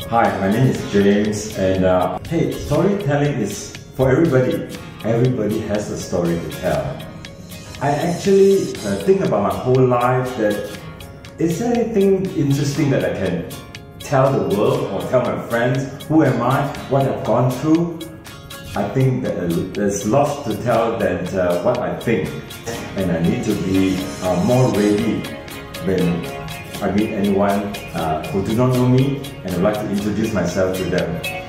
Hi, my name is James, and hey, storytelling is for everybody. Everybody has a story to tell. I actually think about my whole life that is there anything interesting that I can tell the world or tell my friends? Who am I? What I've gone through? I think that there's lots to tell than what I think, and I need to be more ready when I meet anyone who do not know me and would like to introduce myself to them.